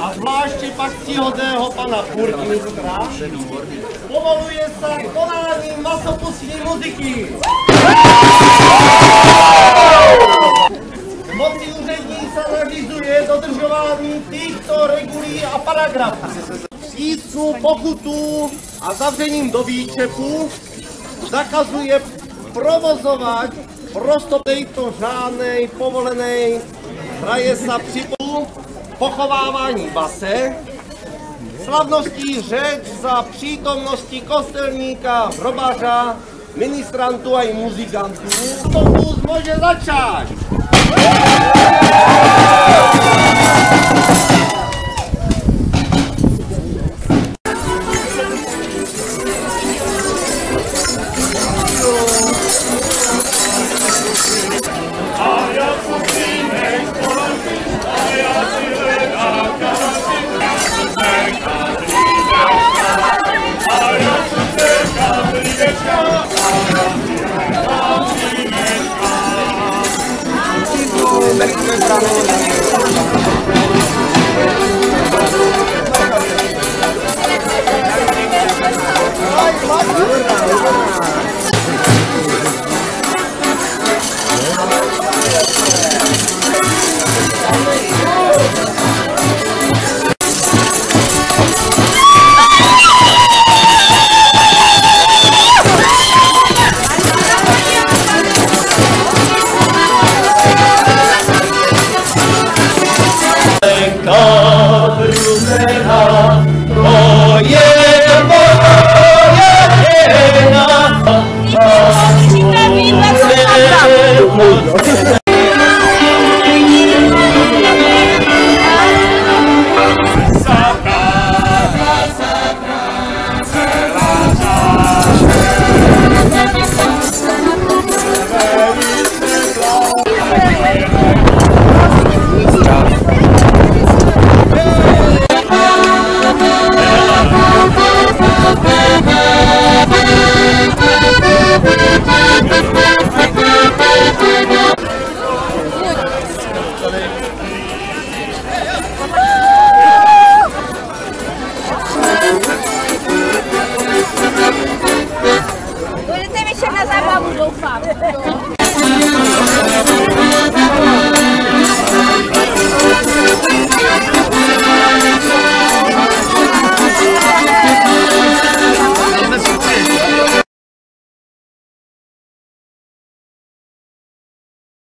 a zvláště pak ctihodného pana burmistra povoluje se konání masopustní muziky. Moci úřední se nařizuje dodržování těchto regulí a paragrafů. Přísnou pokutu a zavřením do výčepu zakazuje provozovat prosto tejto žádnej povolenej hraje sa při pochovávání base, slavností řeč za přítomnosti kostelníka, hrobařa, ministrantů a i muzikantů. Pokus může začát!